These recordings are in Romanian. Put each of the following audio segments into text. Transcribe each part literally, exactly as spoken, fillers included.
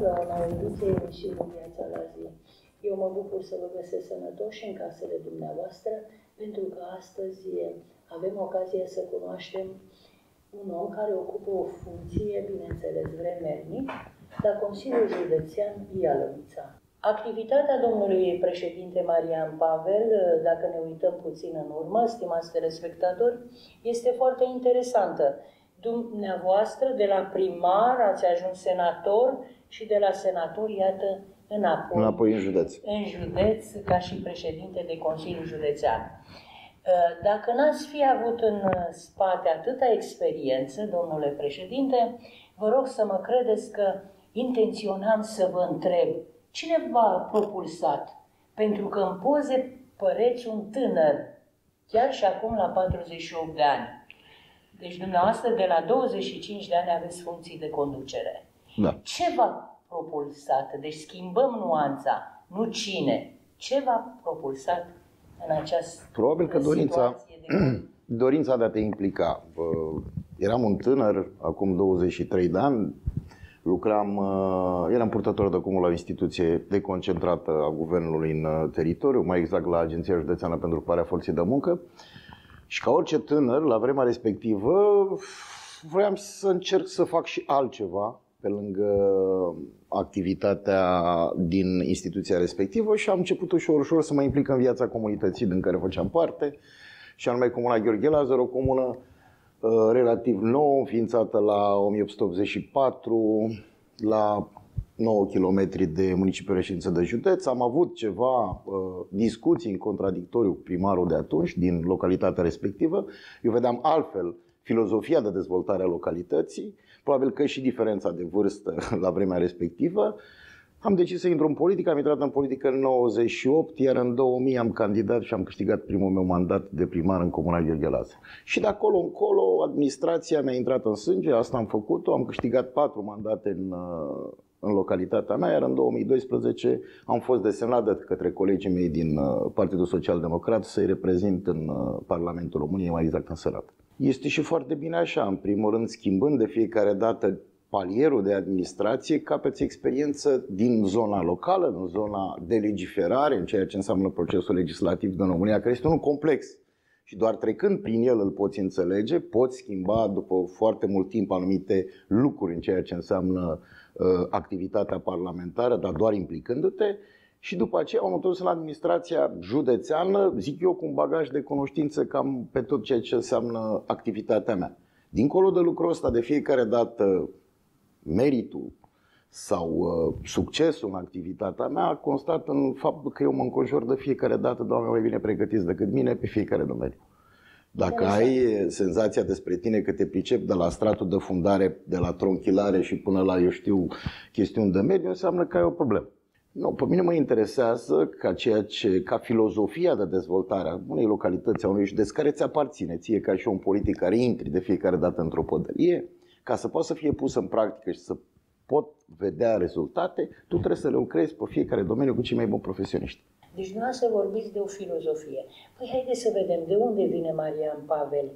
la o nouă ediție emisiunii Viața la zi. Eu mă bucur să vă găsesc sănătoși în casele dumneavoastră, pentru că astăzi avem ocazia să cunoaștem un om care ocupă o funcție, bineînțeles, vremelnic, la Consiliul Județean Ialomița. Activitatea domnului președinte Marian Pavel, dacă ne uităm puțin în urmă, stimați telespectatori, este foarte interesantă. Dumneavoastră, de la primar, ați ajuns senator și de la senator, iată, înapoi, înapoi în județ. În județ, ca și președinte de Consiliul Județean. Dacă n-ați fi avut în spate atâta experiență, domnule președinte, vă rog să mă credeți că intenționam să vă întreb cine v-a propulsat? Pentru că în poze păreți un tânăr, chiar și acum la patruzeci și opt de ani. Deci dumneavoastră de la douăzeci și cinci de ani aveți funcții de conducere. Da. Ce v-a propulsat? Deci schimbăm nuanța, nu cine. Ce v-a propulsat în această Probabil că dorința, de... dorința de a te implica. Eram un tânăr, acum douăzeci și trei de ani, lucram, eram purtător de cumul la o instituție deconcentrată a guvernului în teritoriu, mai exact la Agenția Județeană pentru Ocuparea Forței de Muncă. Și ca orice tânăr, la vremea respectivă, vroiam să încerc să fac și altceva pe lângă activitatea din instituția respectivă și am început ușor, ușor să mă implic în viața comunității din care făceam parte, și anume Comuna Gheorghe Lazar, o comună uh, relativ nouă, înființată la o mie opt sute optzeci și patru, la nouă kilometri de municipiul reședință de județ. Am avut ceva uh, discuții în contradictoriu cu primarul de atunci, din localitatea respectivă. Eu vedeam altfel filozofia de dezvoltare a localității, probabil că și diferența de vârstă la vremea respectivă. Am decis să intru în politică, am intrat în politică în nouăzeci și opt, iar în două mii am candidat și am câștigat primul meu mandat de primar în Comuna Gheorghe Lazar. Și de acolo încolo administrația mi-a intrat în sânge, asta am făcut-o, am câștigat patru mandate în, în localitatea mea, iar în două mii doisprezece am fost desemnat de către colegii mei din Partidul Social Democrat să-i reprezint în Parlamentul României, mai exact în Senat. Este și foarte bine așa, în primul rând, schimbând de fiecare dată palierul de administrație, capeți experiență din zona locală, în zona de legiferare, în ceea ce înseamnă procesul legislativ din România, care este unul complex. Și doar trecând prin el îl poți înțelege, poți schimba după foarte mult timp anumite lucruri în ceea ce înseamnă uh, activitatea parlamentară, dar doar implicându-te. Și după aceea am întors în administrația județeană, zic eu, cu un bagaj de cunoștință cam pe tot ceea ce înseamnă activitatea mea. Dincolo de lucrul ăsta, de fiecare dată, meritul sau uh, succesul în activitatea mea constat în faptul că eu mă înconjur de fiecare dată de oameni mai bine pregătiți decât mine pe fiecare domeniu. Dacă ai senzația despre tine că te pricepi de la stratul de fundare, de la tronchilare și până la, eu știu, chestiuni de mediu, înseamnă că ai o problemă. Nu, pe mine mă interesează ca ceea ce, ca filozofia de dezvoltare a unei localități, a unui județ care ți aparține, ție ca și un politic care intri de fiecare dată într-o pădărie, ca să poată să fie pusă în practică și să pot vedea rezultate, tu trebuie să le lucrezi pe fiecare domeniu cu cei mai buni profesioniști. Deci dumneavoastră vorbiți de o filozofie. Păi haideți să vedem de unde vine Marian Pavel,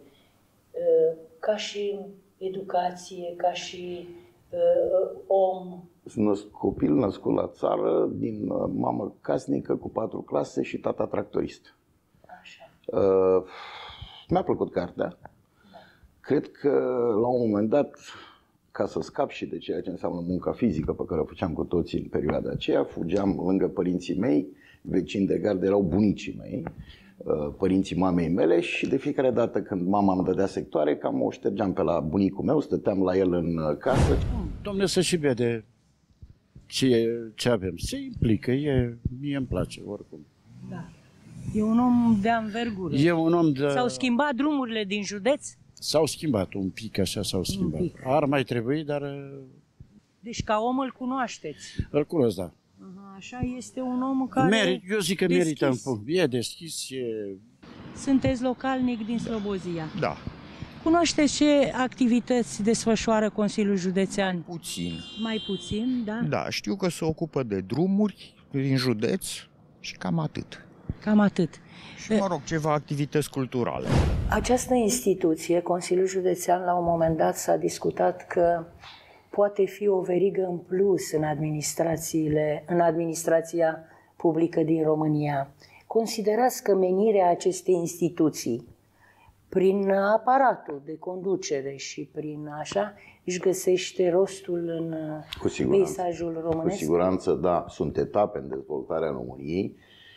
ca și educație, ca și uh, om. Sunt copil născut la țară, din mamă casnică cu patru clase și tata tractorist. Așa. Uh, mi-a plăcut cartea. Da. Cred că la un moment dat, ca să scap și de ceea ce înseamnă munca fizică pe care o făceam cu toții în perioada aceea, fugeam lângă părinții mei, vecini de gardă erau bunicii mei, părinții mamei mele, și de fiecare dată când mama îmi dădea sectoare, cam o ștergeam pe la bunicul meu, stăteam la el în casă. Dom'le, să și vede ce, ce avem. Se implică, e, mie îmi place oricum. Da. E un om de anvergură. E un om de... S-au schimbat drumurile din județ? S-au schimbat un pic, așa s-au schimbat. Ar mai trebui, dar... Deci ca om îl cunoașteți? Îl cunosc, da. Așa, este un om care... Merit, eu zic că deschis. merită în punct. E deschis, e... Sunteți localnic din Slobozia. Da. Cunoașteți ce activități desfășoară Consiliul Județean? Puțin. Mai puțin, da? Da, știu că se ocupă de drumuri din județ și cam atât. Cam atât. Și, mă rog, ceva activități culturale. Această instituție, Consiliul Județean, la un moment dat s-a discutat că poate fi o verigă în plus în administrațiile, în administrația publică din România. Considerați că menirea acestei instituții, prin aparatul de conducere și prin așa, își găsește rostul în cu siguranță, peisajul românesc? Cu siguranță, da. Sunt etape în dezvoltarea României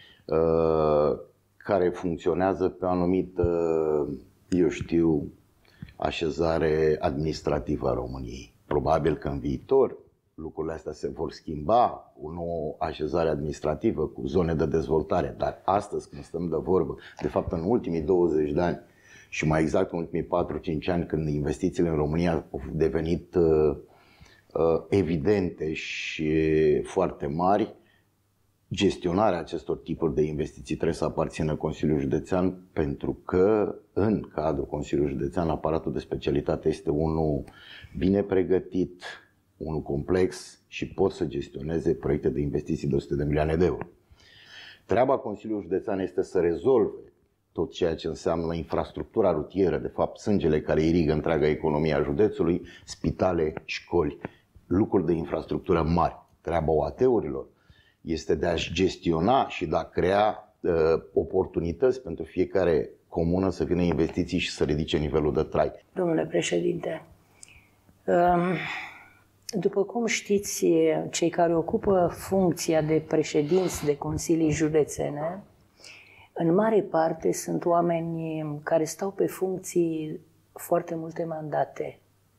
care funcționează pe o anumită, eu știu, așezare administrativă a României. Probabil că în viitor lucrurile astea se vor schimba, o nouă așezare administrativă cu zone de dezvoltare, dar astăzi când stăm de vorbă, de fapt în ultimii douăzeci de ani și mai exact în ultimii patru cinci ani, când investițiile în România au devenit uh, uh, evidente și foarte mari, gestionarea acestor tipuri de investiții trebuie să aparțină Consiliului Județean, pentru că în cadrul Consiliului Județean aparatul de specialitate este unul bine pregătit, unul complex și pot să gestioneze proiecte de investiții de o sută de milioane de euro. Treaba Consiliului Județean este să rezolve tot ceea ce înseamnă infrastructura rutieră, de fapt sângele care irigă întreaga economie a județului, spitale, școli, lucruri de infrastructură mari. Treaba O A T-urilor este de a-și gestiona și de a crea uh, oportunități pentru fiecare comună să vină investiții și să ridice nivelul de trai. Domnule președinte, um, după cum știți, cei care ocupă funcția de președinți de consilii județene, în mare parte sunt oameni care stau pe funcții foarte multe mandate.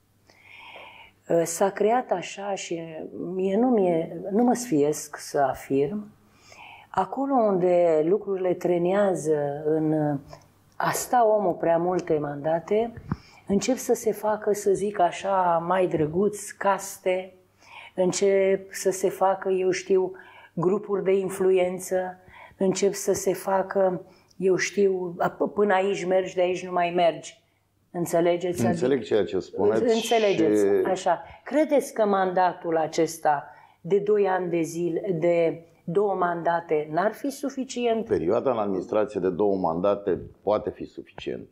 S-a creat așa și mie nu, mie, nu mă sfiesc să afirm, acolo unde lucrurile trenează în a sta omul prea multe mandate, încep să se facă, să zic așa, mai drăguți, caste, încep să se facă, eu știu, grupuri de influență, încep să se facă, eu știu, până aici mergi, de aici nu mai mergi. Înțelegeți? Înțeleg adică, ceea ce spuneți. Înțelegeți, și... așa. Credeți că mandatul acesta de doi ani de zile, de două mandate, n-ar fi suficient? Perioada în administrație de două mandate poate fi suficient.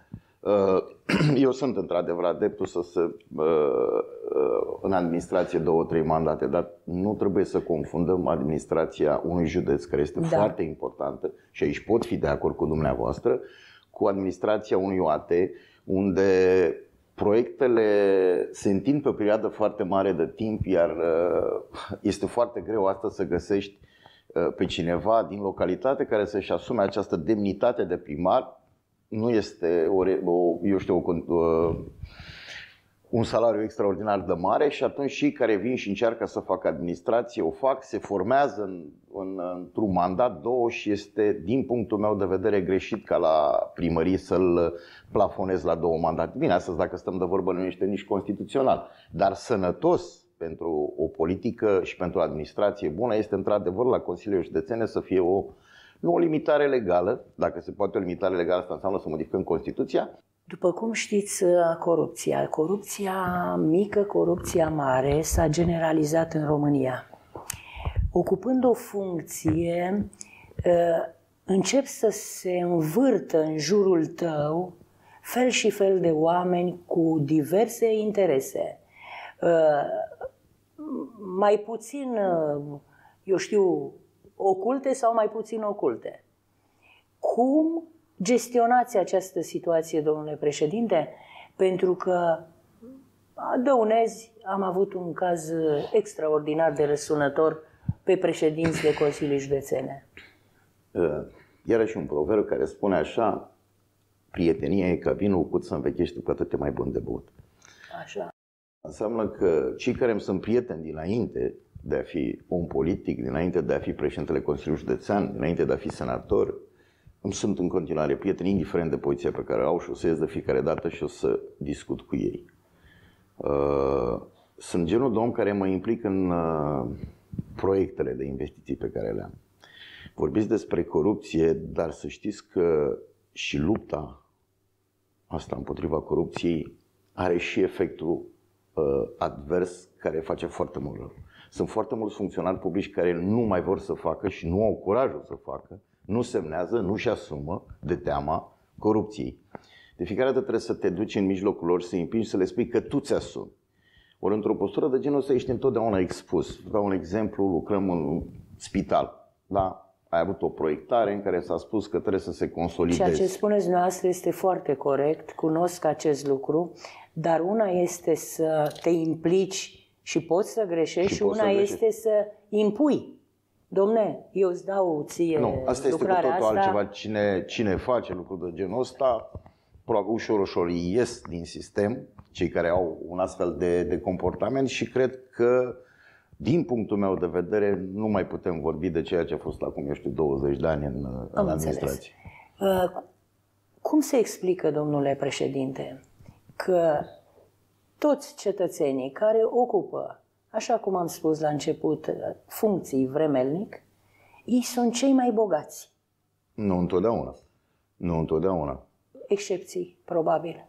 Eu sunt într-adevăr adeptul să se în administrație două, trei mandate, dar nu trebuie să confundăm administrația unui județ, care este da. foarte importantă, și aici pot fi de acord cu dumneavoastră, cu administrația unui O A T, unde proiectele se întind pe o perioadă foarte mare de timp, iar este foarte greu astăzi să găsești pe cineva din localitate care să-și asume această demnitate de primar. Nu este o, o, eu știu, o, un salariu extraordinar de mare și atunci cei care vin și încearcă să facă administrație o fac, se formează în, în, într-un mandat, două, și este, din punctul meu de vedere, greșit ca la primării să-l plafonezi la două mandate. Bine, astăzi, dacă stăm de vorbă, nu este nici constituțional, dar sănătos pentru o politică și pentru o administrație bună este într-adevăr la Consiliul Județene să fie o, nu o limitare legală. Dacă se poate o limitare legală, asta înseamnă să modificăm Constituția. După cum știți, corupția, corupția mică, corupția mare s-a generalizat în România. Ocupând o funcție, încep să se învârtă în jurul tău fel și fel de oameni cu diverse interese. Mai puțin, eu știu, oculte sau mai puțin oculte. Cum gestionați această situație, domnule președinte? Pentru că Dăunezi am avut un caz extraordinar de răsunător pe președinți de consilii județene. Iarăși un proverb care spune așa: prietenia e ca vinul, cât să învechește, cu atât e mai bun de băut. Așa. Înseamnă că cei care îmi sunt prieteni dinainte de a fi om politic, dinainte de a fi președintele Consiliului Județean, dinainte de a fi senator, îmi sunt în continuare prieteni, indiferent de poziția pe care o au, și o să ies de fiecare dată și o să discut cu ei. Sunt genul de om care mă implic în proiectele de investiții pe care le am. Vorbiți despre corupție, dar să știți că și lupta asta împotriva corupției are și efectul advers care face foarte mult rău. Sunt foarte mulți funcționari publici care nu mai vor să facă și nu au curajul să facă, nu semnează, nu-și asumă de teama corupției. De fiecare dată trebuie să te duci în mijlocul lor, să îi împingi, să le spui că tu ți-asumi. Ori într-o postură de genul ăsta ești întotdeauna expus. Dau un exemplu, lucrăm în spital, da? Ai avut o proiectare în care s-a spus că trebuie să se consolideze. Ceea ce spuneți dumneavoastră este foarte corect, cunosc acest lucru, dar una este să te implici și poți să greșești și, și una este să impui. Dom'le, eu îți dau ție Nu, asta este cu totul asta. altceva. Cine, cine face lucruri de genul ăsta, probabil ușor, ușor ies din sistem, cei care au un astfel de, de comportament și cred că, din punctul meu de vedere, nu mai putem vorbi de ceea ce a fost acum, eu știu, douăzeci de ani în, în administrație. Uh, cum se explică, domnule președinte, că toți cetățenii care ocupă, așa cum am spus la început, funcții vremelnic, ei sunt cei mai bogați? Nu întotdeauna. Nu întotdeauna. Excepții, probabil.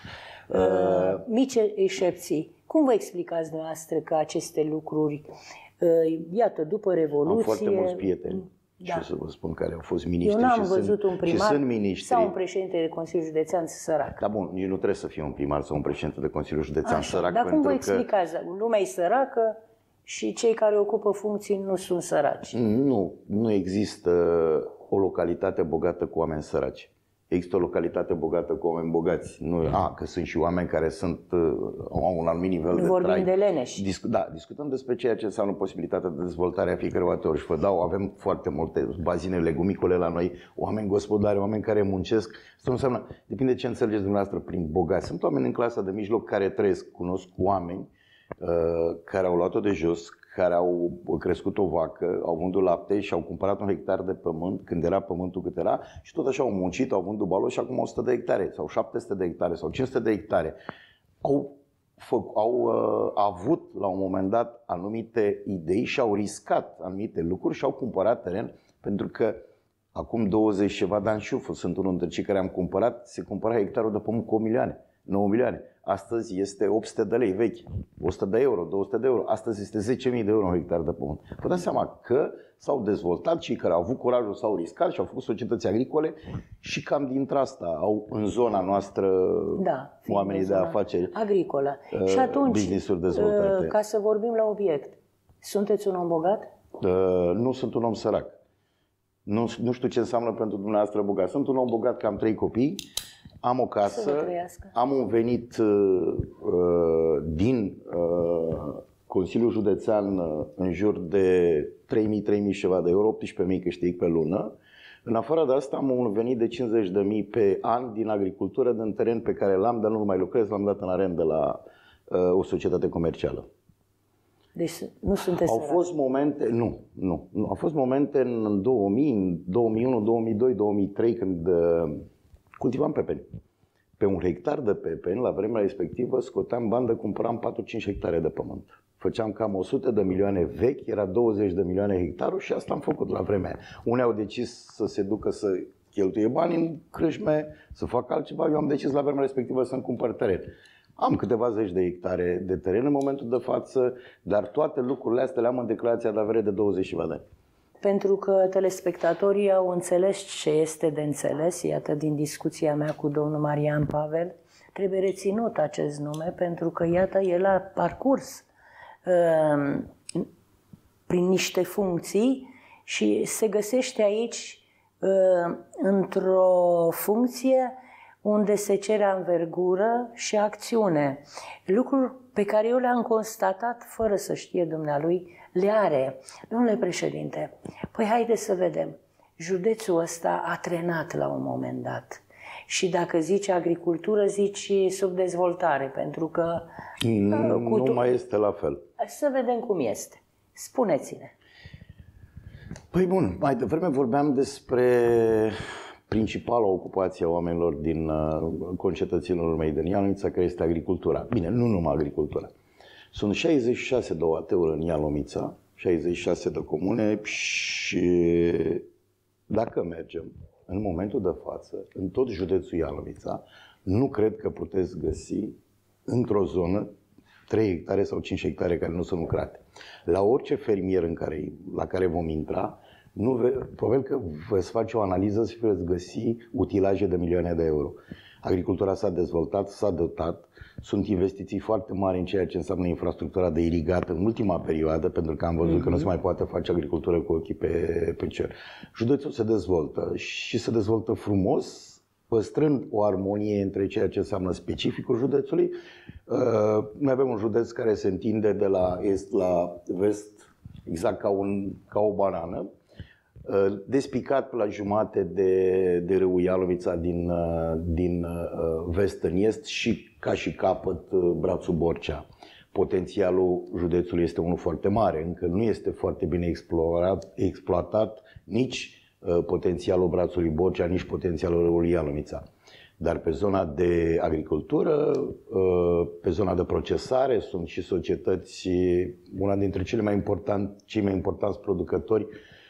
uh, mici excepții. Cum vă explicați dumneavoastră că aceste lucruri, uh, iată, după Revoluție... Am foarte mulți prieteni, da. Și să vă spun, care au fost miniștri. Eu n-am și văzut sunt, un primar sau un și președinte de Consiliul Județean sărac. Da, bun, nici nu trebuie să fie un primar sau un președinte de Consiliul Județean Așa, sărac. dar cum vă explicați? Că... Lumea e săracă și cei care ocupă funcții nu sunt săraci. Nu, nu există o localitate bogată cu oameni săraci. Există o localitate bogată cu oameni bogați. Nu, a, că sunt și oameni care sunt, au un anumit nivel nu de vorbim trai. de leneși. Discu- da, discutăm despre ceea ce înseamnă posibilitatea de dezvoltare a fiecărui ori. Și vă dau, avem foarte multe bazine legumicole la noi, oameni gospodari, oameni care muncesc. Asta nu înseamnă, depinde ce înțelegeți dumneavoastră prin bogați. Sunt oameni în clasa de mijloc care trăiesc, cunosc oameni uh, care au luat-o de jos, care au crescut o vacă, au vândut lapte și au cumpărat un hectar de pământ când era pământul cât era și tot așa au muncit, au vândut baloși și acum o sută de hectare sau șapte sute de hectare sau cinci sute de hectare. Au, au uh, avut la un moment dat anumite idei și au riscat anumite lucruri și au cumpărat teren pentru că acum douăzeci ceva de ani și eu sunt unul dintre cei care am cumpărat, se cumpăra hectarul de pământ cu o milioane, nouă milioane. Astăzi este opt sute de lei vechi, o sută de euro, două sute de euro. Astăzi este zece mii de euro un hectar de pământ. Vă dați seama că s-au dezvoltat, cei care au avut curajul s-au riscat și au făcut societăți agricole și cam dintre asta au în zona noastră da, oamenii de afaceri agricolă. Uh, și atunci, business-uri dezvoltate. Uh, ca să vorbim la obiect, sunteți un om bogat? Uh, nu sunt un om sărac. Nu, nu știu ce înseamnă pentru dumneavoastră bogat. Sunt un om bogat că am trei copii. Am o casă, am un venit uh, din uh, Consiliul Județean uh, în jur de trei mii, trei mii ceva de euro, optsprezece mii câștig pe lună. În afară de asta am un venit de cincizeci de mii pe an din agricultură, din teren pe care l-am, dar nu mai lucrez, l-am dat în arendă la uh, o societate comercială. Deci nu sunteți Au fost momente, nu, nu, nu, au fost momente în două mii, două mii unu, două mii doi, două mii trei când uh, cultivam pepeni. Pe un hectar de pepeni, la vremea respectivă, scoteam bani de cumpăram patru-cinci hectare de pământ. Făceam cam o sută de milioane vechi, era douăzeci de milioane hectarul și asta am făcut la vremea aia. Unii au decis să se ducă să cheltuie bani în crâșme, să facă altceva. Eu am decis la vremea respectivă să-mi cumpăr teren. Am câteva zeci de hectare de teren în momentul de față, dar toate lucrurile astea le am în declarația de avere de douăzeci de ani. Pentru că telespectatorii au înțeles ce este de înțeles, iată, din discuția mea cu domnul Marian Pavel, trebuie reținut acest nume, pentru că, iată, el a parcurs uh, prin niște funcții și se găsește aici uh, într-o funcție unde se cere anvergură și acțiune. Lucruri pe care eu le-am constatat, fără să știe dumnealui, le are. Domnule președinte, păi haide să vedem. Județul ăsta a trenat la un moment dat. Și dacă zici agricultură, zici subdezvoltare, pentru că... Nu, cu nu mai este la fel. Să vedem cum este. Spuneți-ne. Păi bun, mai devreme vorbeam despre principala ocupație a oamenilor din uh, concetățenilor mei din Ialomița, care este agricultura. Bine, nu numai agricultura. Sunt șaizeci și șase de O A T-uri în Ialomița, șaizeci și șase de comune și dacă mergem în momentul de față, în tot județul Ialomița, nu cred că puteți găsi într-o zonă trei hectare sau cinci hectare care nu sunt lucrate. La orice fermier în care, la care vom intra, nu ve, probabil că veți face o analiză și veți găsi utilaje de milioane de euro. Agricultura s-a dezvoltat, s-a dotat, sunt investiții foarte mari în ceea ce înseamnă infrastructura de irigat în ultima perioadă, pentru că am văzut mm-hmm. că nu se mai poate face agricultură cu ochii pe, pe cer. Județul se dezvoltă și se dezvoltă frumos, păstrând o armonie între ceea ce înseamnă specificul județului. Noi avem un județ care se întinde de la est la vest, exact ca, un, ca o banană, despicat pe la jumate de, de râul Ialomița din, din vest în est și ca și capăt brațul Borcea. Potențialul județului este unul foarte mare, încă nu este foarte bine explorat, exploatat nici potențialul brațului Borcea, nici potențialul râului Ialomița. Dar pe zona de agricultură, pe zona de procesare, sunt și societăți, una dintre cele mai important, cei mai importanți producători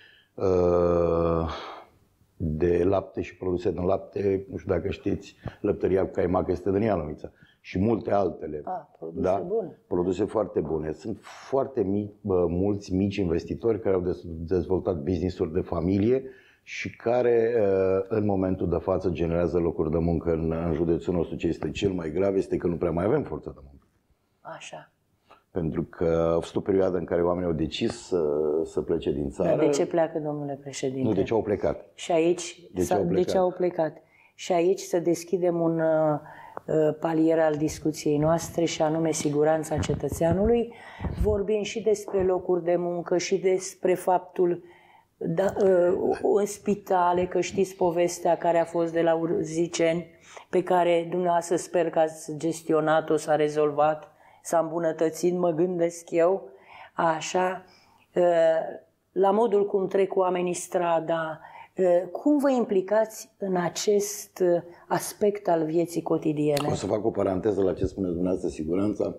de lapte și produse din lapte, nu știu dacă știți, lăptăria cu caimac este din Ialomița și multe altele. Ah, produse da? bune. Produse foarte bune. Sunt foarte mici, mulți mici investitori care au dezvoltat business-uri de familie și care în momentul de față generează locuri de muncă în, în județul nostru. Ce este cel mai grav este că nu prea mai avem forță de muncă. Așa. Pentru că a fost o perioadă în care oamenii au decis să, să plece din țară. Dar de ce pleacă, domnule președinte? Nu, de ce au plecat. Și aici, de ce au plecat? De ce au plecat? Și aici să deschidem un uh, palier al discuției noastre și anume siguranța cetățeanului. Vorbim și despre locuri de muncă și despre faptul da, uh, în spitale, că știți povestea care a fost de la Urziceni, pe care dumneavoastră sper că ați gestionat-o, s-a rezolvat, s-a îmbunătățit, mă gândesc eu, așa, la modul cum trec oamenii strada. Cum vă implicați în acest aspect al vieții cotidiene? O să fac o paranteză la ce spuneți dumneavoastră, siguranța.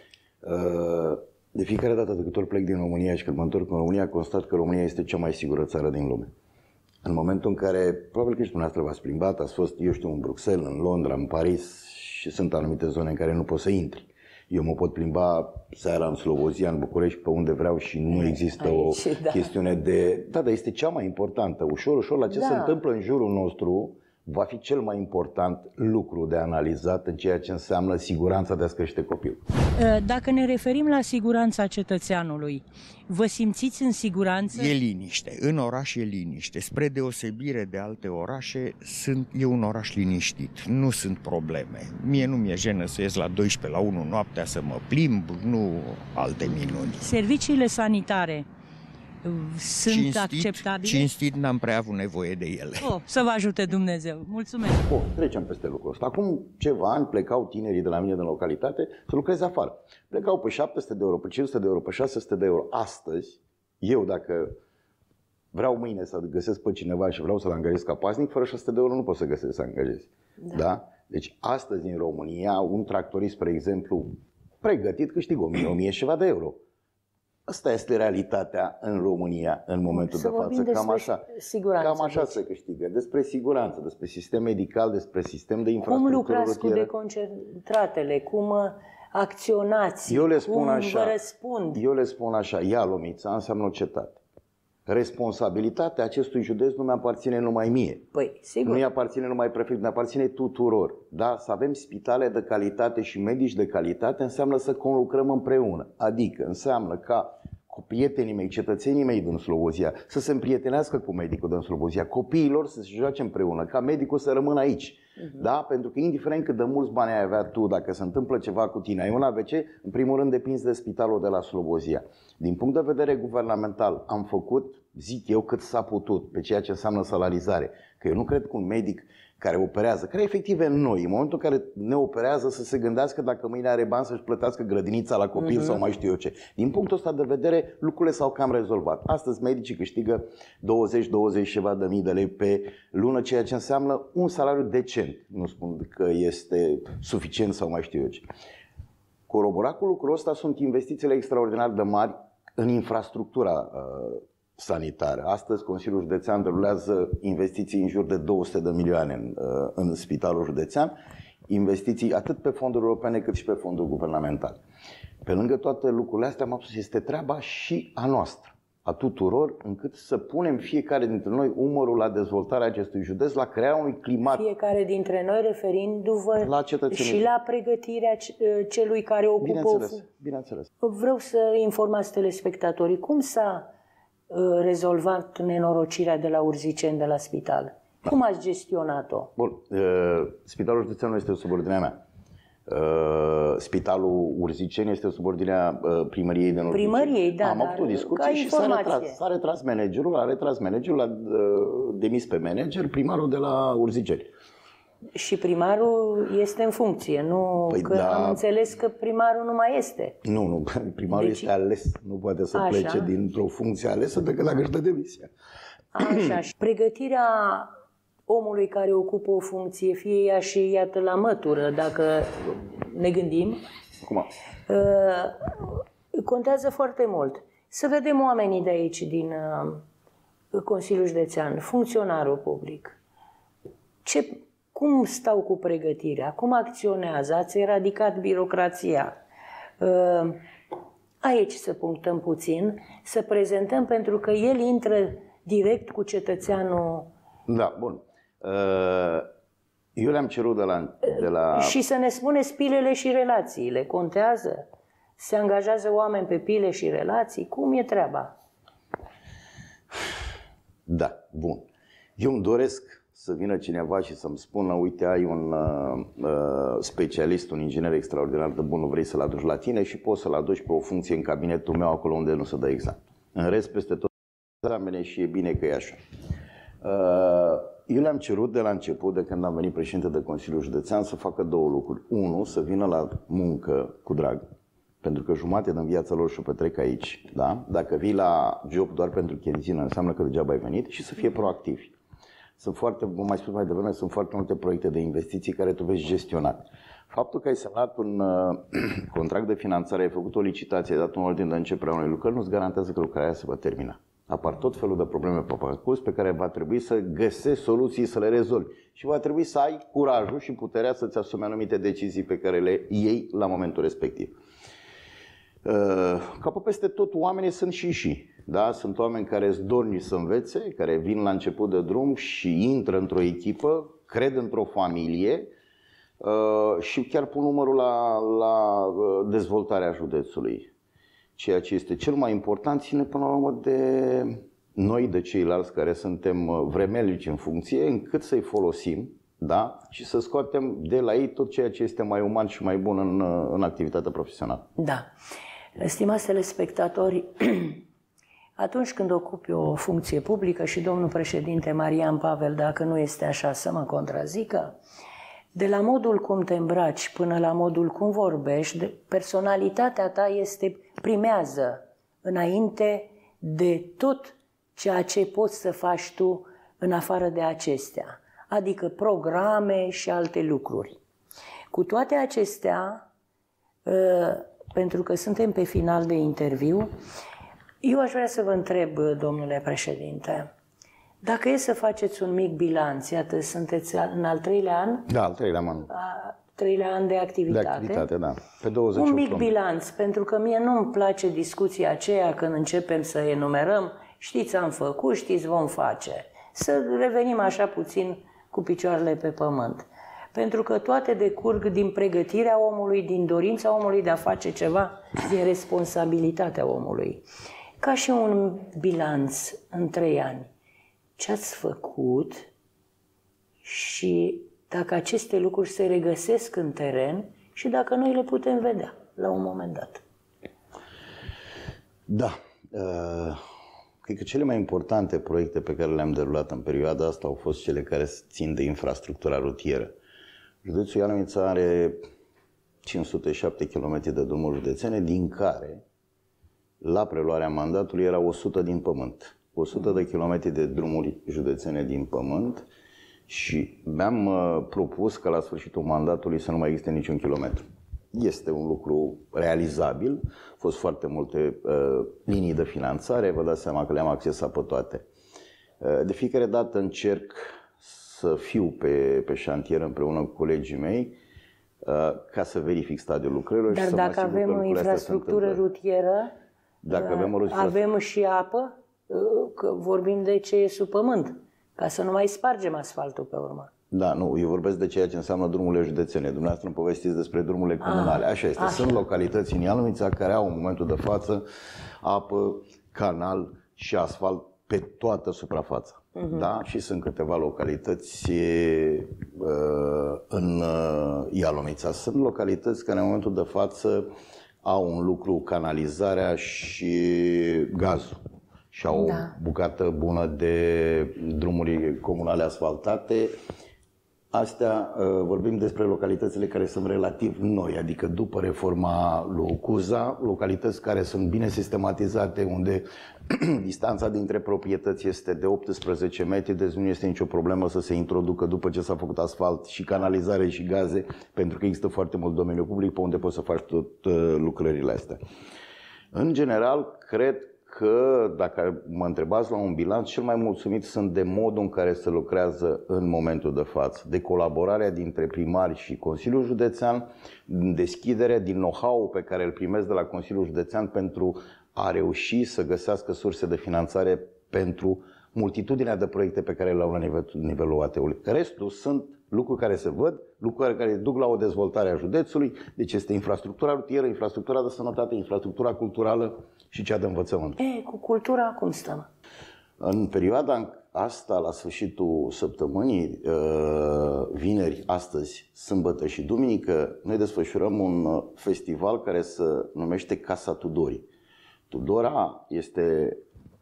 De fiecare dată de câte ori plec din România și când mă întorc în România, constat că România este cea mai sigură țară din lume. În momentul în care, probabil că și dumneavoastră v-ați plimbat, ați fost, eu știu, în Bruxelles, în Londra, în Paris și sunt anumite zone în care nu poți să intri. Eu mă pot plimba seara în Slobozia, în București, pe unde vreau și nu există aici, o da. chestiune de... Da, dar este cea mai importantă. Ușor, ușor, la ce da. se întâmplă în jurul nostru va fi cel mai important lucru de analizat în ceea ce înseamnă siguranța de a-ți crește copilul. Dacă ne referim la siguranța cetățeanului, vă simțiți în siguranță? E liniște. În oraș e liniște. Spre deosebire de alte orașe, sunt, e un oraș liniștit. Nu sunt probleme. Mie nu mi-e jenă să ies la douăsprezece, la unu noaptea să mă plimb, nu alte minuni. Serviciile sanitare sunt cinstit, acceptabile? Cinstit, n-am prea avut nevoie de ele. Oh, să vă ajute Dumnezeu. Mulțumesc! Oh, trecem peste lucrul ăsta. Acum ceva ani plecau tinerii de la mine din localitate să lucreze afară. Plecau pe șapte sute de euro, pe cinci sute de euro, pe șase sute de euro. Astăzi, eu dacă vreau mâine să găsesc pe cineva și vreau să-l angajez ca pasnic, fără șase sute de euro nu pot să găsesc să angajez. Da. Da? Deci astăzi în România, un tractorist, spre exemplu, pregătit câștigă o mie, o mie și ceva de euro. Asta este realitatea în România în momentul să de față. Cam așa, siguranță, cam așa deci. se câștigă. Despre siguranță, despre sistem medical, despre sistem de infrastructură. Cum lucrați rutieră. cu deconcentratele? Cum acționați? Eu le spun cum așa, vă răspund? Eu le spun așa, Ialomița înseamnă o cetate. Responsabilitatea acestui județ nu mi-aparține numai mie. Păi, sigur. Nu i-aparține numai prefect, mi-aparține tuturor. Da? Să avem spitale de calitate și medici de calitate înseamnă să conlucrăm împreună. Adică înseamnă ca cu prietenii mei, cetățenii mei din Slobozia, să se împrietenească cu medicul din Slobozia, copiilor să se joace împreună, ca medicul să rămână aici. Uh-huh. Da? Pentru că indiferent cât de mulți bani ai avea tu, dacă se întâmplă ceva cu tine, ai un A V C, în primul rând depinzi de spitalul de la Slobozia. Din punct de vedere guvernamental, am făcut, zic eu, cât s-a putut pe ceea ce înseamnă salarizare. Că eu nu cred că un medic care operează, care efectiv e noi, în momentul în care ne operează să se gândească dacă mâine are bani să-și plătească grădinița la copil uh-huh. sau mai știu eu ce. Din punctul ăsta de vedere, lucrurile s-au cam rezolvat. Astăzi medicii câștigă douăzeci douăzeci ceva de mii de lei pe lună, ceea ce înseamnă un salariu decent. Nu spun că este suficient sau mai știu eu ce. Coroborat cu lucrul ăsta sunt investițiile extraordinar de mari în infrastructura uh, sanitară. Astăzi Consiliul Județean derulează investiții în jur de două sute de milioane în, în Spitalul Județean, investiții atât pe fonduri europene cât și pe fonduri guvernamentale. Pe lângă toate lucrurile astea, am spus, este treaba și a noastră. a tuturor, încât să punem fiecare dintre noi umărul la dezvoltarea acestui județ, la crearea unui climat. Fiecare dintre noi referindu-vă la cetățenii și la pregătirea celui care ocupă bineînțeles, o... bineînțeles. Vreau să informați telespectatorii cum s-a rezolvat nenorocirea de la Urziceni, de la spital. Da. Cum ați gestionat-o? Bun, Spitalul Județean nu este o subordinea mea. Spitalul Urziceni este o subordinea primăriei de Nord. Primăriei, da, am avut o discuție și s-a retras, s-a retras managerul, a retras managerul, a demis pe manager primarul de la Urziceni. Și primarul este în funcție, nu? Păi că da. Am înțeles că primarul nu mai este. Nu, nu, primarul deci... este ales, nu poate să Așa. plece dintr-o funcție alesă decât dacă își dă demisia. Așa, și pregătirea omului care ocupă o funcție, fie ea și iată la mătură, dacă ne gândim, Cum? contează foarte mult. Să vedem oamenii de aici, din Consiliul Județean, funcționarul public. Ce, cum stau cu pregătirea? Cum acționează? Ați eradicat birocrația? Aici să punctăm puțin, să prezentăm, pentru că el intră direct cu cetățeanul. Da, bun. Eu le-am cerut de la, de la... Și să ne spuneți pilele și relațiile. Contează? Se angajează oameni pe pile și relații? Cum e treaba? Da, bun. Eu îmi doresc să vină cineva și să-mi spună: uite, ai un uh, specialist, un inginer extraordinar de bun, nu vrei să-l aduci la tine și poți să-l aduci pe o funcție în cabinetul meu acolo unde nu se dă examen. În rest, peste tot examene și e bine că e așa. Uh, eu le-am cerut de la început, de când am venit președinte de Consiliul Județean, să facă două lucruri. Unu, să vină la muncă cu drag, pentru că jumate din viața lor și-o petrec aici. Da? Dacă vii la job doar pentru chenzină, înseamnă că degeaba ai venit. Și să fie proactivi. Sunt foarte, cum mai spus mai devreme, sunt foarte multe proiecte de investiții care tu vezi gestionat. Faptul că ai semnat un uh, contract de finanțare, ai făcut o licitație, ai dat un ordin de începere a unui lucrări, nu-ți garantează că lucrarea se va termina. Apar tot felul de probleme pe parcurs pe care va trebui să găsești soluții să le rezolvi. Și va trebui să ai curajul și puterea să-ți asumi anumite decizii pe care le iei la momentul respectiv. Ca pe peste tot, oamenii sunt și și. Da? Sunt oameni care îți dorni să învețe, care vin la început de drum și intră într-o echipă, cred într-o familie și chiar pun numărul la, la dezvoltarea județului. Ceea ce este cel mai important ține până la urmă de noi, de ceilalți care suntem vremelnici în funcție, încât să-i folosim, da? Și să scoatem de la ei tot ceea ce este mai uman și mai bun în, în activitatea profesională. Da. Stimați telespectatori, atunci când ocupi o funcție publică, și domnul președinte Marian Pavel, dacă nu este așa, să mă contrazică, de la modul cum te îmbraci până la modul cum vorbești, personalitatea ta este primează înainte de tot ceea ce poți să faci tu în afară de acestea, adică programe și alte lucruri. Cu toate acestea, pentru că suntem pe final de interviu, eu aș vrea să vă întreb, domnule președinte, dacă e să faceți un mic bilanț, iată, sunteți în al treilea an? Da, al treilea an. A treilea an de activitate. De activitate, da. Pe douăzeci un mic octombrie. bilanț, pentru că mie nu-mi place discuția aceea când începem să enumerăm, știți, am făcut, știți, vom face. Să revenim așa puțin cu picioarele pe pământ. Pentru că toate decurg din pregătirea omului, din dorința omului de a face ceva, din responsabilitatea omului. Ca și un bilanț în trei ani. Ce ați făcut și dacă aceste lucruri se regăsesc în teren și dacă noi le putem vedea la un moment dat. Da. Cred că cele mai importante proiecte pe care le-am derulat în perioada asta au fost cele care țin de infrastructura rutieră. Județul Ialomița are cinci sute șapte kilometri de drumuri județene, din care la preluarea mandatului era o sută din pământ. o sută de kilometri de drumuri județene din pământ și mi-am uh, propus ca la sfârșitul mandatului să nu mai existe niciun kilometru. Este un lucru realizabil, au fost foarte multe uh, linii de finanțare, vă dați seama că le-am accesat pe toate. Uh, de fiecare dată încerc să fiu pe, pe șantier împreună cu colegii mei uh, ca să verific stadiul lucrărilor. Dar și să dacă mă asigur avem o infrastructură rutieră, Dacă avem o rozișoară... Avem și apă, că vorbim de ce e sub pământ, ca să nu mai spargem asfaltul pe urmă. Da, nu, eu vorbesc de ceea ce înseamnă drumurile județene. Dumneavoastră îmi povestiți despre drumurile comunale. Așa este. Așa. Sunt localități în Ialomița care au în momentul de față apă, canal și asfalt pe toată suprafața. Uh-huh. Da? Și sunt câteva localități uh, în uh, Ialomița. Sunt localități care în momentul de față au un lucru, canalizarea și gazul. Și au da. o bucată bună de drumuri comunale asfaltate. Astea, vorbim despre localitățile care sunt relativ noi, adică după reforma lui Cuza, localități care sunt bine sistematizate, unde distanța dintre proprietăți este de optsprezece metri, deci nu este nicio problemă să se introducă după ce s-a făcut asfalt și canalizare și gaze, pentru că există foarte mult domeniu public pe unde poți să faci tot lucrările astea. În general, cred că, dacă mă întrebați la un bilanț, cel mai mulțumit sunt de modul în care se lucrează în momentul de față, de colaborarea dintre primari și Consiliul Județean, deschiderea din know-how pe care îl primesc de la Consiliul Județean pentru a reuși să găsească surse de finanțare pentru multitudinea de proiecte pe care le au la nivel, nivelul A T U-ului. Restul sunt lucruri care se văd, lucruri care duc la o dezvoltare a județului, deci este infrastructura rutieră, infrastructura de sănătate, infrastructura culturală și cea de învățământ. E, cu cultura cum stăm? În perioada asta, la sfârșitul săptămânii, vineri, astăzi, sâmbătă și duminică, noi desfășurăm un festival care se numește Casa Tudorii. Tudora este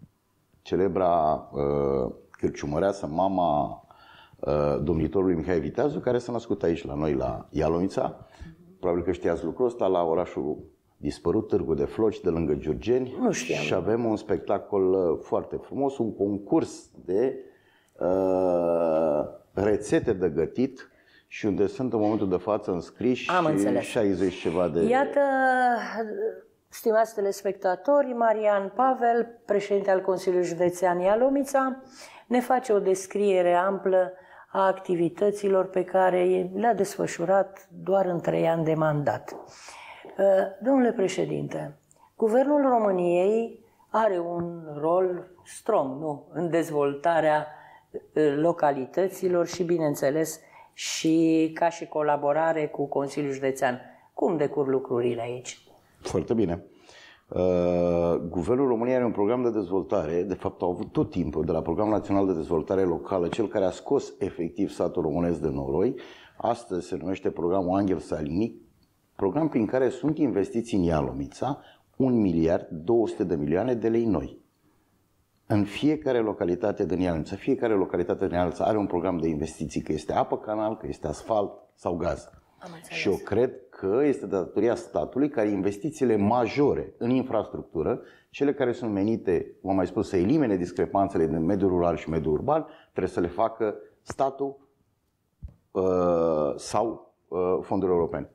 celebra cârciumăreasă, mama domnitorului Mihai Viteazu, care s-a născut aici la noi, la Ialomița. Probabil că știați lucrul ăsta, la orașul dispărut, Târgu de Floci, de lângă Giurgeni. Nu știam. Și avem un spectacol foarte frumos, un concurs de uh, rețete de gătit și unde sunt în momentul de față înscriși șaizeci ceva de... Iată, stimați telespectatori, Marian Pavel, președinte al Consiliului Județean Ialomița, ne face o descriere amplă a activităților pe care le-a desfășurat doar în trei ani de mandat. Domnule președinte, Guvernul României are un rol strong, nu, în dezvoltarea localităților și, bineînțeles, și ca și colaborare cu Consiliul Județean. Cum decurg lucrurile aici? Foarte bine. Uh, Guvernul României are un program de dezvoltare, de fapt au avut tot timpul de la Programul Național de Dezvoltare Locală, cel care a scos efectiv satul românesc de noroi. Astăzi se numește programul Angel Salini, program prin care sunt investiții în Ialomița un miliard două sute de milioane de lei noi. În fiecare localitate din Ialomița, fiecare localitate din Ialomița are un program de investiții, că este apă canal, că este asfalt sau gaz. Și eu cred că este de datoria statului ca investițiile majore în infrastructură, cele care sunt menite, v-am mai spus, să elimine discrepanțele din mediul rural și mediul urban, trebuie să le facă statul uh, sau uh, fondurile europene.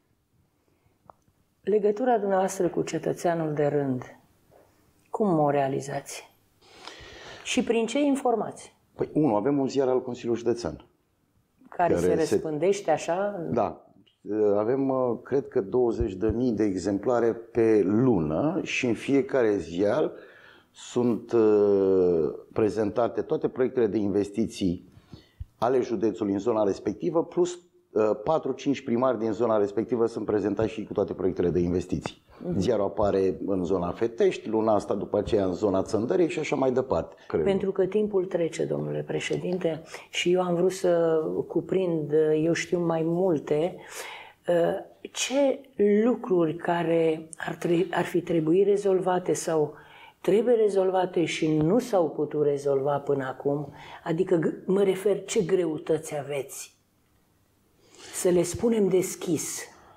Legătura dumneavoastră cu cetățeanul de rând, cum o realizați? Și prin ce informații? Păi, unu, avem un ziar al Consiliului Județean. Care, care se răspândește se... așa? Da. Avem, cred că, douăzeci de mii de exemplare pe lună și în fiecare ziar sunt prezentate toate proiectele de investiții ale județului în zona respectivă, plus patru cinci primari din zona respectivă sunt prezentați și cu toate proiectele de investiții. Uh-huh. Ziarul apare în zona Fetești, luna asta după aceea în zona Țăndărei și așa mai departe. Cred. Pentru că timpul trece, domnule președinte, și eu am vrut să cuprind, eu știu, mai multe. Ce lucruri care ar, tre- ar fi trebuit rezolvate sau trebuie rezolvate și nu s-au putut rezolva până acum? Adică mă refer, ce greutăți aveți? Să le spunem deschis.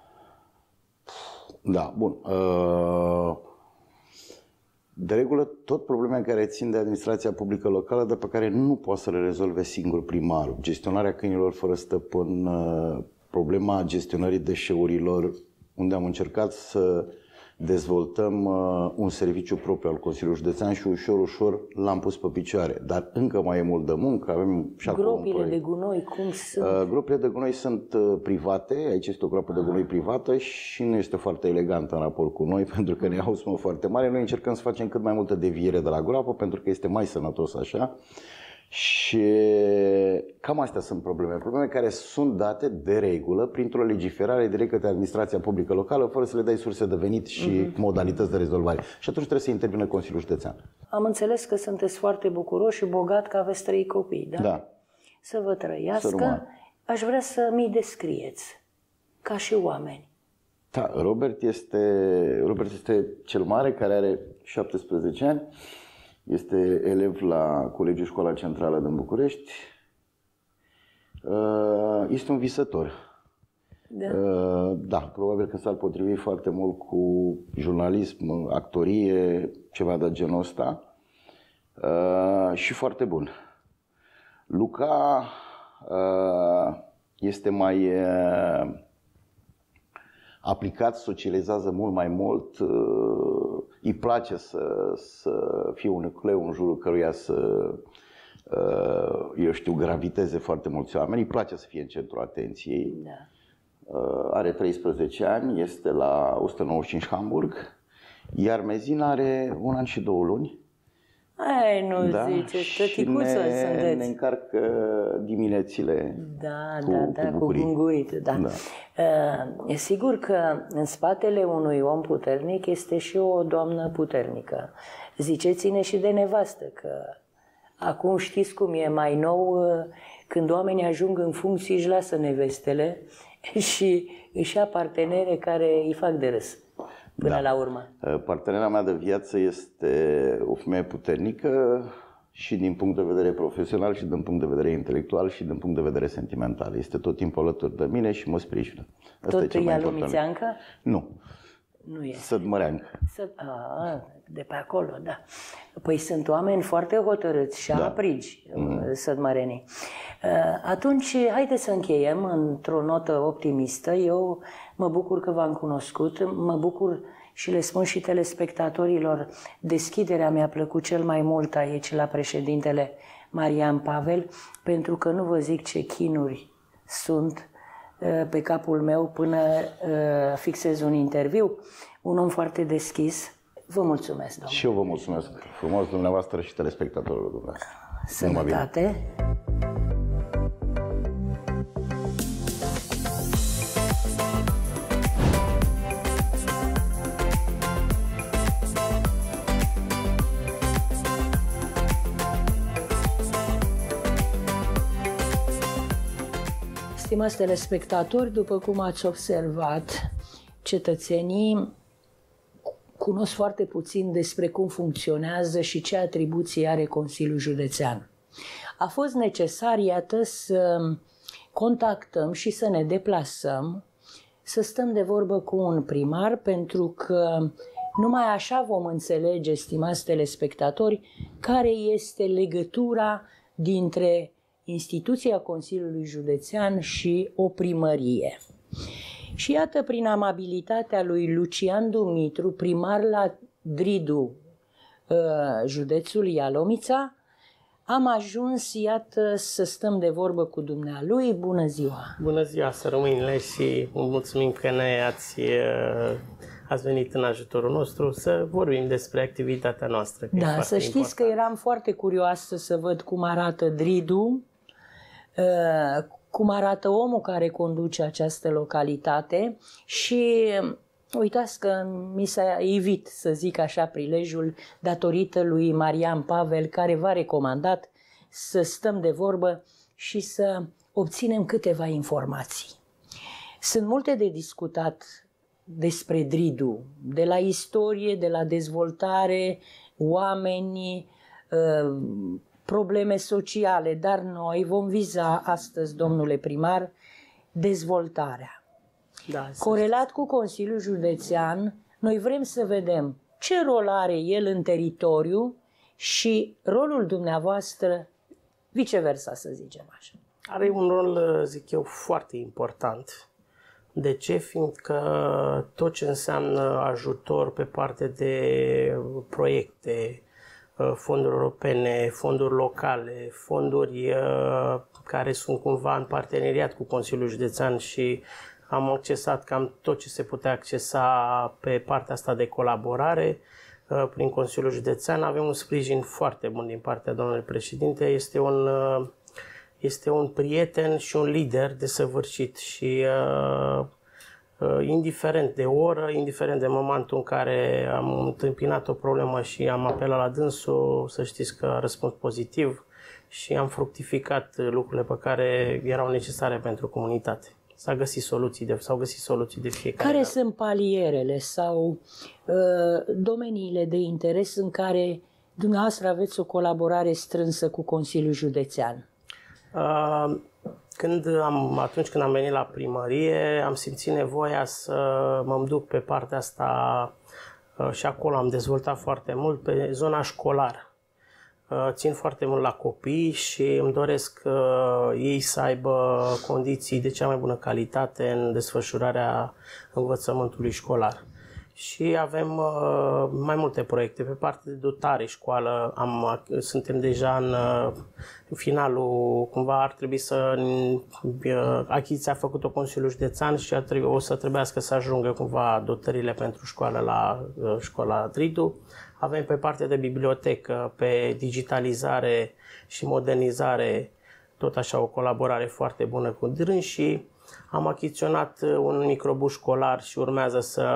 Da, bun. De regulă, tot problemele care țin de administrația publică locală, de pe care nu poate să le rezolve singur primarul. Gestionarea câinilor fără stăpân, problema gestionării deșeurilor, unde am încercat să dezvoltăm uh, un serviciu propriu al Consiliului Județean și ușor, ușor l-am pus pe picioare. Dar încă mai e mult de muncă. Avem și Gropile de gunoi, cum sunt? Uh, gropile de gunoi sunt uh, private. Aici este o groapă de gunoi privată și nu este foarte elegantă în raport cu noi, pentru că ne iau sumă foarte mare. Noi încercăm să facem cât mai multă deviere de la groapă, pentru că este mai sănătos așa. Și cam astea sunt probleme. Probleme care sunt date de regulă printr-o legiferare direct către administrația publică locală, fără să le dai surse de venit și uh-huh. modalități de rezolvare. Și atunci trebuie să intervină Consiliul Județean. Am înțeles că sunteți foarte bucuroși și bogat că aveți trei copii, da? Da. Să vă trăiască. Aș vrea să mi descrieți ca și oameni. Da, Robert este, Robert este cel mare, care are șaptesprezece ani. Este elev la Colegiul Școala Centrală din București. Este un visător. Da, da, probabil că s-ar potrivi foarte mult cu jurnalism, actorie, ceva de genul ăsta. Și foarte bun. Luca este mai aplicat, socializează mult mai mult, îi place să, să fie un nucleu în jurul căruia să, eu știu, graviteze foarte mulți oameni, îi place să fie în centrul atenției. da. Are treisprezece ani, este la o sută nouăzeci și cinci Hamburg, iar Mezina are un an și două luni. Ai, nu Da, ziceți, și tăticuță ne, sunteți. ne încarcă diminețile Da, cu, da, da, cu, cu gungurit, da. Da. Uh, E sigur că în spatele unui om puternic este și o doamnă puternică. Ziceți-ne și de nevastă, că acum știți cum e mai nou, uh, când oamenii ajung în funcții își lasă nevestele și își ia partenere care îi fac de râs până Da. la urmă. Partenera mea de viață este o femeie puternică și din punct de vedere profesional și din punct de vedere intelectual și din punct de vedere sentimental. Este tot timpul alături de mine și mă sprijină. Asta Tot cel mai ea important. lumițeancă? Nu. Nu e. Sădmăreancă. Să, a, de pe acolo, da. Păi sunt oameni foarte hotărâți și Da. aprigi, mm. sădmărenii. Atunci, haideți să încheiem într-o notă optimistă. Eu mă bucur că v-am cunoscut, mă bucur și le spun și telespectatorilor, deschiderea mi-a plăcut cel mai mult aici la președintele Marian Pavel, pentru că nu vă zic ce chinuri sunt pe capul meu până fixez un interviu. Un om foarte deschis. Vă mulțumesc, domnule. Și eu vă mulțumesc frumos dumneavoastră și telespectatorilor dumneavoastră. Sănătate. Stimați telespectatori, după cum ați observat, cetățenii cunosc foarte puțin despre cum funcționează și ce atribuții are Consiliul Județean. A fost necesar, iată, să contactăm și să ne deplasăm, să stăm de vorbă cu un primar, pentru că numai așa vom înțelege, stimați telespectatori, care este legătura dintre instituția Consiliului Județean și o primărie. Și iată, prin amabilitatea lui Lucian Dumitru, primar la Dridu, județul Ialomița, am ajuns, iată, să stăm de vorbă cu dumnealui. Bună ziua! Bună ziua, să rămâinile, și mulțumim că ne-ați ați venit în ajutorul nostru să vorbim despre activitatea noastră. Da, să știți important. Că eram foarte curioasă să văd cum arată Dridu, cum arată omul care conduce această localitate și uitați că mi s-a evit, să zic așa, prilejul datorită lui Marian Pavel, care v-a recomandat să stăm de vorbă și să obținem câteva informații. Sunt multe de discutat despre Dridu, de la istorie, de la dezvoltare, oameni, probleme sociale, dar noi vom viza astăzi, domnule primar, dezvoltarea. Da, Corelat cu Consiliul Județean, noi vrem să vedem ce rol are el în teritoriu și rolul dumneavoastră viceversa, să zicem așa. Are un rol, zic eu, foarte important, De ce? Fiindcă tot ce înseamnă ajutor pe parte de proiecte, fonduri europene, fonduri locale, fonduri care sunt cumva în parteneriat cu Consiliul Județean și am accesat cam tot ce se putea accesa pe partea asta de colaborare prin Consiliul Județean. Avem un sprijin foarte bun din partea domnului președinte. Este un, este un prieten și un lider desăvârșit și uh, uh, indiferent de oră, indiferent de momentul în care am întâmpinat o problemă și am apelat la dânsul, să știți că a răspuns pozitiv și am fructificat lucrurile pe care erau necesare pentru comunitate. S-a găsit soluții de, s-au găsit soluții de fiecare Care dată. sunt palierele sau uh, domeniile de interes în care dumneavoastră aveți o colaborare strânsă cu Consiliul Județean? Uh, când am, atunci când am venit la primărie, am simțit nevoia să mă duc pe partea asta uh, și acolo am dezvoltat foarte mult pe zona școlară. Țin foarte mult la copii și îmi doresc uh, ei să aibă condiții de cea mai bună calitate în desfășurarea învățământului școlar. Și avem uh, mai multe proiecte. Pe partea de dotare școală am, suntem deja în uh, finalul, cumva ar trebui să uh, achiziția a făcut-o Consiliul Județean și trebui, o să trebuiască să ajungă cumva dotările pentru școală la uh, școala Dridu. Avem pe partea de bibliotecă, pe digitalizare și modernizare, tot așa o colaborare foarte bună cu dânsii. Am achiziționat un microbus școlar și urmează să,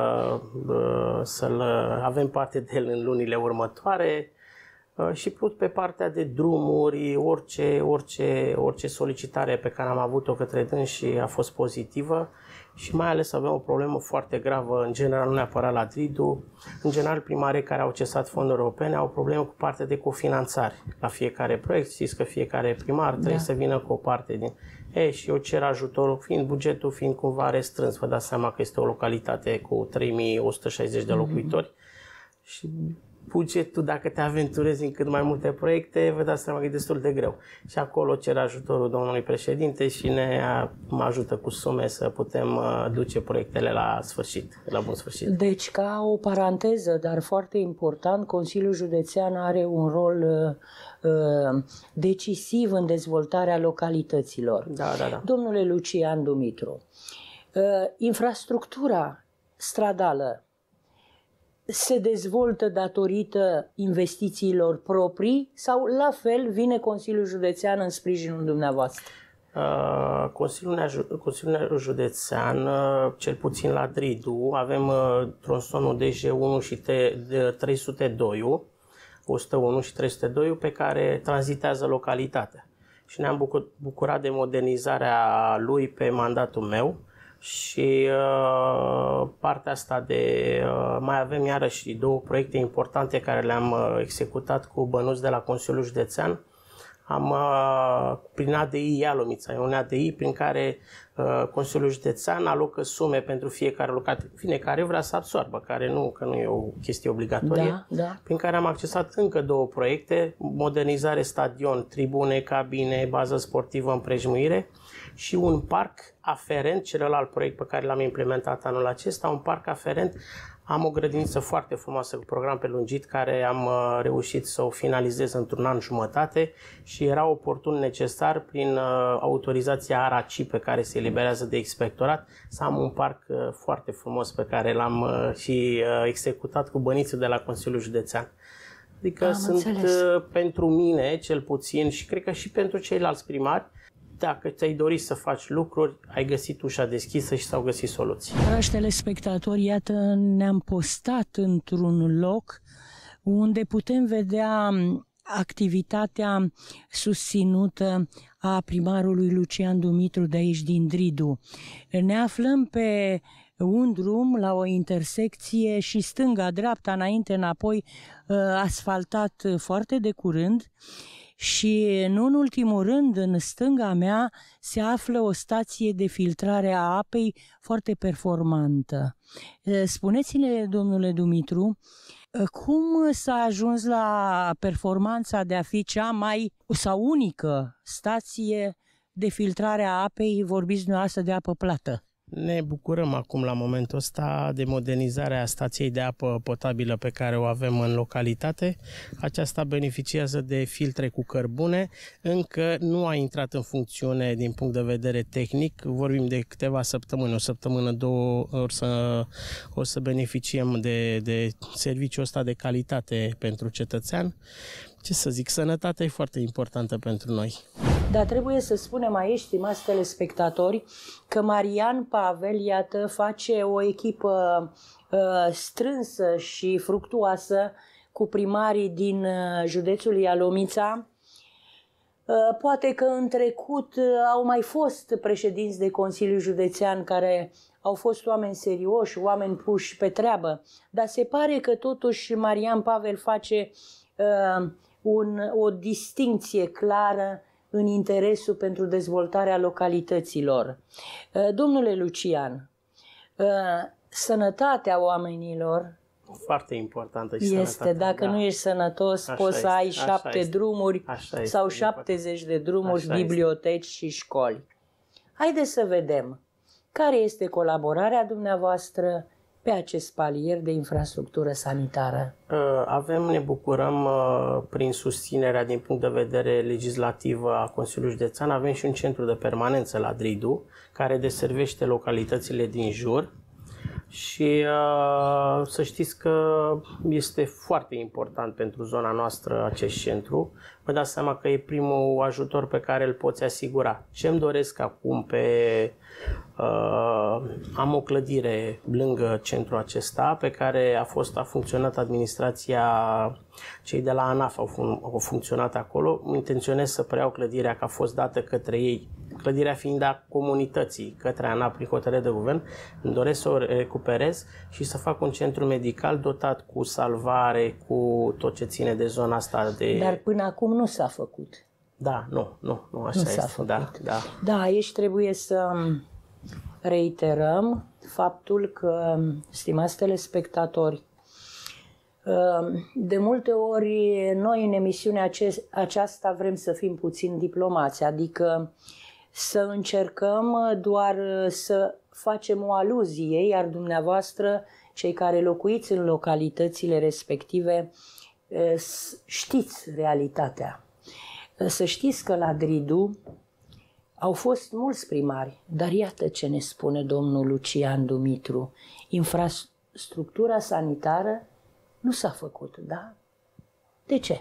să-l avem parte de el în lunile următoare. Și plus pe partea de drumuri, orice, orice, orice solicitare pe care am avut-o către dânsii a fost pozitivă. Și mai ales avem o problemă foarte gravă, în general, nu neapărat la Dridu. În general, primarii care au accesat fonduri europene au o problemă cu partea de cofinanțare. La fiecare proiect, știți că fiecare primar trebuie da. să vină cu o parte din... E, și eu cer ajutorul, fiind bugetul fiind cumva restrâns. Vă dați seama că este o localitate cu trei mii o sută șaizeci de locuitori. Mm-hmm. Și bugetul, dacă te aventurezi în cât mai multe proiecte, vă dați seama că e destul de greu. Și acolo cer ajutorul domnului președinte și ne mă ajută cu sume să putem duce proiectele la sfârșit, la bun sfârșit. Deci, ca o paranteză, dar foarte important, Consiliul Județean are un rol uh, decisiv în dezvoltarea localităților. Da, da, da. Domnule Lucian Dumitru, uh, infrastructura stradală se dezvoltă datorită investițiilor proprii sau la fel vine Consiliul Județean în sprijinul dumneavoastră? Uh, Consiliul, Consiliul Județean, uh, cel puțin la Dridu, avem uh, tronsonul D J unu și trei sute doi, o sută unu și trei sute doi pe care tranzitează localitatea. Și ne-am bucurat de modernizarea lui pe mandatul meu. Și uh, partea asta de... Uh, mai avem iarăși două proiecte importante care le-am uh, executat cu bănuți de la Consiliul Județean. Am, uh, prin A D I Ialomița, e un A D I prin care uh, Consiliul Județean alocă sume pentru fiecare localitate, fine, care vrea să absorbă, care nu, că nu e o chestie obligatorie, da, da. Prin care am accesat încă două proiecte, modernizare stadion, tribune, cabine, bază sportivă, împrejmuire și un parc aferent, celălalt proiect pe care l-am implementat anul acesta, un parc aferent. Am o grădiniță foarte frumoasă cu program prelungit care am uh, reușit să o finalizez într-un an jumătate și era oportun necesar prin uh, autorizația A R A C I pe care se eliberează de inspectorat să am un parc uh, foarte frumos pe care l-am uh, și uh, executat cu bănițul de la Consiliul Județean. Adică am sunt uh, pentru mine cel puțin și cred că și pentru ceilalți primari. Dacă ți-ai dorit să faci lucruri, ai găsit ușa deschisă și s-au găsit soluții. Dragi telespectatori, iată, ne-am postat într-un loc unde putem vedea activitatea susținută a primarului Lucian Dumitru de aici din Dridu. Ne aflăm pe un drum la o intersecție și stânga, dreapta, înainte, înapoi, asfaltat foarte de curând. Și, nu în ultimul rând, în stânga mea se află o stație de filtrare a apei foarte performantă. Spuneți-ne, domnule Dumitru, cum s-a ajuns la performanța de a fi cea mai sau unică stație de filtrare a apei, vorbiți dumneavoastră de apă plată? Ne bucurăm acum la momentul ăsta de modernizarea stației de apă potabilă pe care o avem în localitate. Aceasta beneficiază de filtre cu cărbune. Încă nu a intrat în funcțiune din punct de vedere tehnic. Vorbim de câteva săptămâni, o săptămână, două, o să, o să beneficiem de, de serviciul ăsta de calitate pentru cetățean. Ce să zic, sănătatea e foarte importantă pentru noi. Dar trebuie să spunem aici, stimați telespectatori, că Marian Pavel, iată, face o echipă uh, strânsă și fructuoasă cu primarii din uh, județul Ialomița. Uh, poate că în trecut uh, au mai fost președinți de Consiliu Județean care au fost oameni serioși, oameni puși pe treabă, dar se pare că totuși Marian Pavel face uh, un, o distincție clară în interesul pentru dezvoltarea localităților. Domnule Lucian, sănătatea oamenilor foarte importantă este, dacă da. nu ești sănătos, așa poți este, să ai șapte este, drumuri sau șaptezeci de drumuri, așa biblioteci este. și școli. Haideți să vedem care este colaborarea dumneavoastră pe acest palier de infrastructură sanitară. Avem, ne bucurăm, prin susținerea din punct de vedere legislativ a Consiliului Județean, avem și un centru de permanență la Dridu, care deservește localitățile din jur și să știți că este foarte important pentru zona noastră acest centru. Vă dați seama că e primul ajutor pe care îl poți asigura. Ce-mi doresc acum pe... Uh, am o clădire lângă centrul acesta pe care a fost a funcționat administrația, cei de la ANAF au, fun, au funcționat acolo. Intenționez să preiau clădirea, că a fost dată către ei, clădirea fiind a comunității către ANAF prin hotărâre de guvern. Îmi doresc să o recuperez și să fac un centru medical dotat cu salvare, cu tot ce ține de zona asta de... Dar până acum nu s-a făcut. Da, nu, nu, nu așa nu este. S-a făcut. Da, da. Da, aici trebuie să reiterăm faptul că, stimați telespectatori, de multe ori noi în emisiunea aceasta vrem să fim puțin diplomați, adică să încercăm doar să facem o aluzie, iar dumneavoastră, cei care locuiți în localitățile respective, știți realitatea. Să știți că la Dridu au fost mulți primari, dar iată ce ne spune domnul Lucian Dumitru. Infrastructura sanitară nu s-a făcut, da? De ce?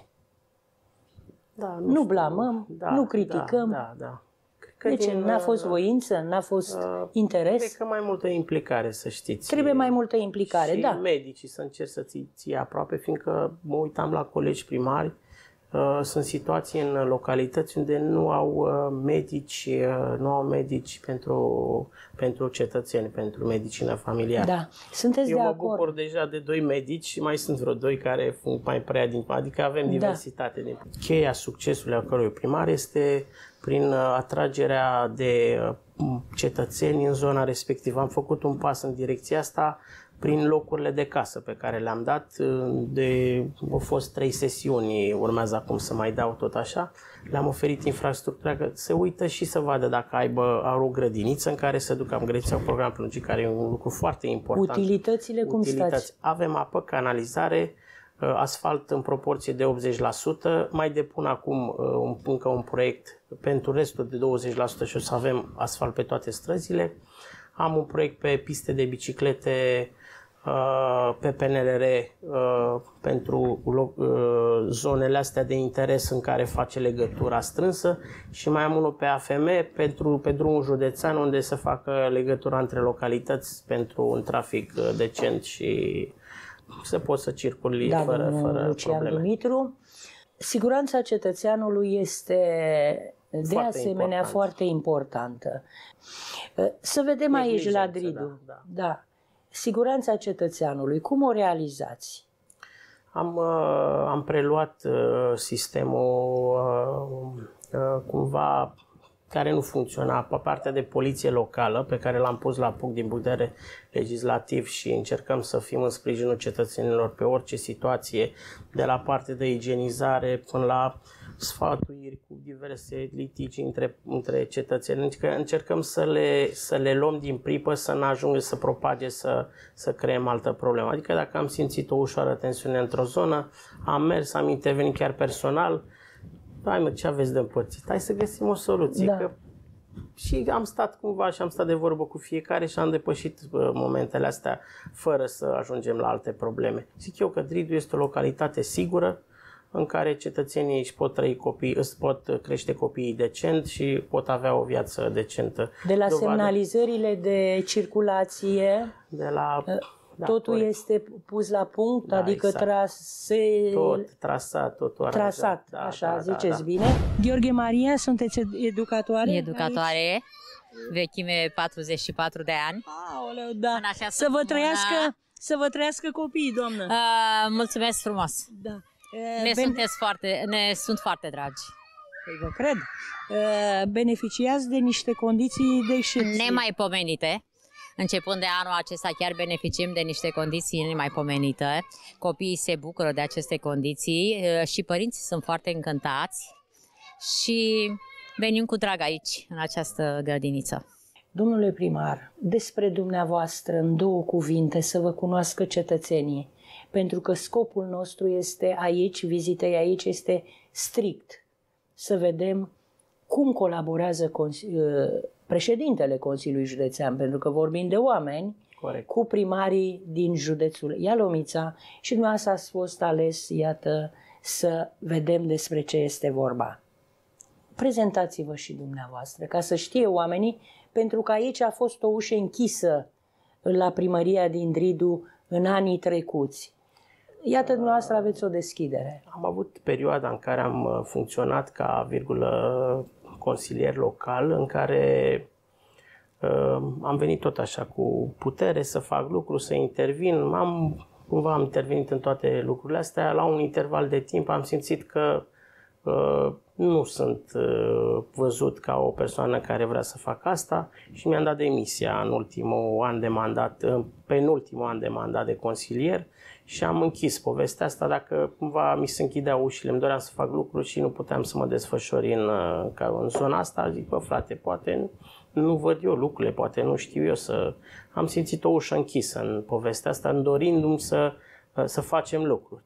Da, nu nu blamăm, da, nu criticăm. Da, da, da. De ce? N-a fost voință? N-a fost uh, interes? Cred că mai multă implicare, să știți. Trebuie mai multă implicare, și da. medicii să încerc să ții, ții aproape, fiindcă mă uitam la colegi primari. Uh, sunt situații în localități unde nu au uh, medici, uh, nu au medici pentru, pentru cetățeni, pentru medicină familiară. Da, sunteți Eu de mă acord. bucur deja de doi medici și mai sunt vreo doi care fug mai prea din... Adică avem diversitate. Da. De... Cheia succesului acărui primar este prin atragerea de cetățeni în zona respectivă. Am făcut un pas în direcția asta prin locurile de casă pe care le-am dat. De, au fost trei sesiuni, urmează acum să mai dau tot așa. Le-am oferit infrastructura, că se uită și să vadă dacă aibă au o grădiniță în care să ducă. Am grădiniță un program prelungit, care e un lucru foarte important. Utilitățile cum Utilități. stați? Avem apă, canalizare, asfalt în proporție de optzeci la sută. Mai depun acum un, încă un proiect pentru restul de douăzeci la sută și o să avem asfalt pe toate străzile. Am un proiect pe piste de biciclete pe P N R R pentru zonele astea de interes în care face legătura strânsă și mai am unul pe A F M pentru, pe drumul județean unde să facă legătura între localități pentru un trafic decent și să poți să circuli da, fără, fără Lucian probleme. Dumitru. Siguranța cetățeanului este de foarte asemenea important. foarte importantă. Să vedem aici la Dridu. Da, da. Da. Siguranța cetățeanului, cum o realizați? Am, am preluat sistemul cumva care nu funcționa, pe partea de poliție locală, pe care l-am pus la punct din punct de vedere legislativ și încercăm să fim în sprijinul cetățenilor pe orice situație, de la partea de igienizare până la sfatuiri, cu diverse litigi între, între cetățeni. Adică încercăm să le, să le luăm din pripă, să nu ajungă să propage, să, să creăm altă problemă. Adică dacă am simțit o ușoară tensiune într-o zonă, am mers, am intervenit chiar personal. Hai mă, ce aveți de împărțit? Hai să găsim o soluție. Da. Că... Și am stat cumva și am stat de vorbă cu fiecare și am depășit uh, momentele astea fără să ajungem la alte probleme. Zic eu că Dridu este o localitate sigură în care cetățenii își pot trăi copii, își pot crește copiii decent și pot avea o viață decentă. De la Dovadă, semnalizările de circulație, de la, da, totul corect. este pus la punct, Da, adică exact. trase... Tot trasat, totul aranjat. trasat, Da, așa, da, ziceți da, bine. Gheorghe Maria, sunteți educatoare? Educatoare, aici? vechime patruzeci și patru de ani. Aoleu, da. În această Să vă comună- trăiască, să vă trăiască copiii, doamnă. Uh, mulțumesc frumos! Da. Ne, Ben- sunteți foarte, ne sunt foarte dragi. Păi vă cred. Beneficiați de niște condiții de excepție. Nemaipomenite. Începând de anul acesta chiar beneficiem de niște condiții nemaipomenite. Copiii se bucură de aceste condiții uh, și părinții sunt foarte încântați și venim cu drag aici, în această grădiniță. Domnule primar, despre dumneavoastră, în două cuvinte, să vă cunoască cetățenii, pentru că scopul nostru este aici, vizitei aici, este strict să vedem cum colaborează președintele Consiliului Județean, pentru că vorbim de oameni, corect. cu primarii din județul Ialomița și dumneavoastră ați fost ales, iată, să vedem despre ce este vorba. Prezentați-vă și dumneavoastră, ca să știe oamenii, pentru că aici a fost o ușă închisă la primăria din Dridu în anii trecuți. Iată, dumneavoastră aveți o deschidere. Am avut perioada în care am funcționat ca virgulă consilier local, în care uh, am venit tot așa cu putere să fac lucruri, să intervin. Am, cumva am intervenit în toate lucrurile astea. La un interval de timp am simțit că uh, nu sunt uh, văzut ca o persoană care vrea să facă asta și mi-am dat demisia în ultimul an de mandat, în penultimul an de mandat de consilier și am închis povestea asta. Dacă cumva mi se închideau ușile, îmi doream să fac lucruri și nu puteam să mă desfășor în, în zona asta, zic, bă frate, poate nu văd eu lucrurile, poate nu știu eu să... Am simțit o ușă închisă în povestea asta, dorindu-mi să, să facem lucruri.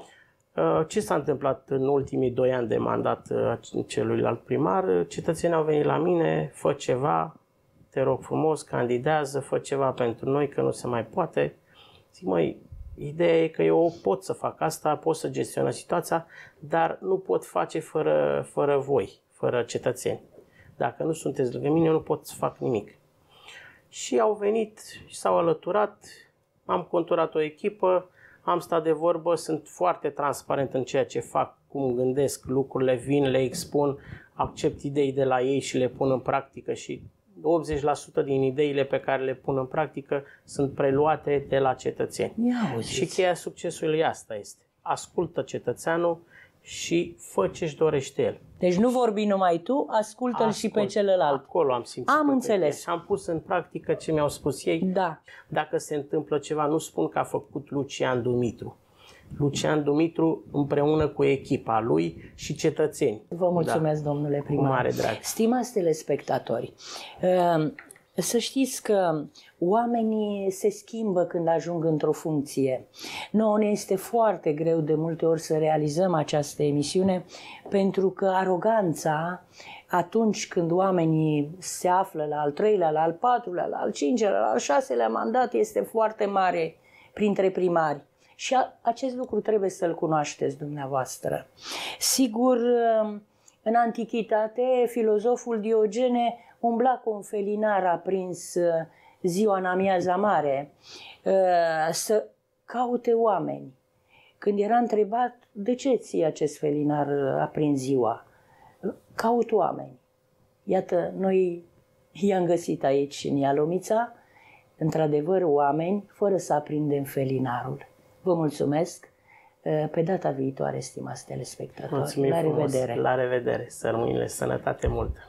Ce s-a întâmplat în ultimii doi ani de mandat celuilalt primar? Cetățenii au venit la mine, fă ceva, te rog frumos, candidează, fă ceva pentru noi, că nu se mai poate. Zic, măi, ideea e că eu pot să fac asta, pot să gestionez situația, dar nu pot face fără, fără voi, fără cetățeni. Dacă nu sunteți lângă mine, eu nu pot să fac nimic. Și au venit și s-au alăturat, am conturat o echipă, am stat de vorbă, sunt foarte transparent în ceea ce fac, cum gândesc lucrurile, vin, le expun, accept idei de la ei și le pun în practică și optzeci la sută din ideile pe care le pun în practică sunt preluate de la cetățeni. Și cheia succesului asta este. Ascultă cetățeanul și fă ce-și dorește el. Deci nu vorbi numai tu, ascultă-l Ascult. și pe celălalt. Acolo am simțit. Am înțeles. Și am pus în practică ce mi-au spus ei. Da. Dacă se întâmplă ceva, nu spun că a făcut Lucian Dumitru. Lucian Dumitru împreună cu echipa lui și cetățeni. Vă mulțumesc, da, domnule primar. Cu mare drag. Stimați telespectatori, să știți că oamenii se schimbă când ajung într-o funcție. Nouă ne este foarte greu de multe ori să realizăm această emisiune, pentru că aroganța, atunci când oamenii se află la al treilea, la al patrulea, la al cincelea, la al șaselea mandat, este foarte mare printre primari. Și acest lucru trebuie să-l cunoașteți dumneavoastră. Sigur, în antichitate, filozoful Diogene umbla cu un felinar aprins ziua în amiaza mare să caute oameni. Când era întrebat, de ce ții acest felinar aprins ziua? Caut oameni. Iată, noi i-am găsit aici în Ialomița, într-adevăr oameni, fără să aprindem felinarul. Vă mulțumesc. Pe data viitoare, stimați telespectatori. Mulțumim La frumos. revedere. La revedere. Să rămâneți sănătate multă.